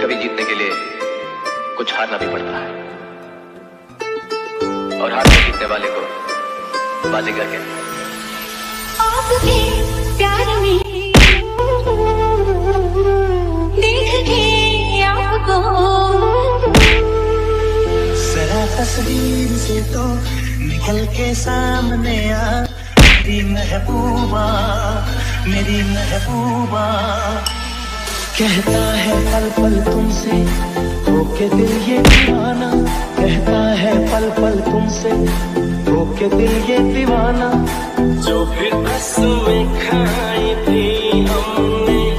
कभी जीतने के लिए कुछ हारना भी पड़ता है, और हार में जीतने वाले को बाजीगर कहते हैं। आपके प्यार में देख के आपको जरा तस्वीर से तो निकल के सामने आ, मेरी महबूबा, मेरी महबूबा। कहता है पल पल तुमसे होके दिल ये दीवाना, कहता है पल पल तुमसे होके दिल ये दीवाना। जो फिर कसमें खाई थी हमने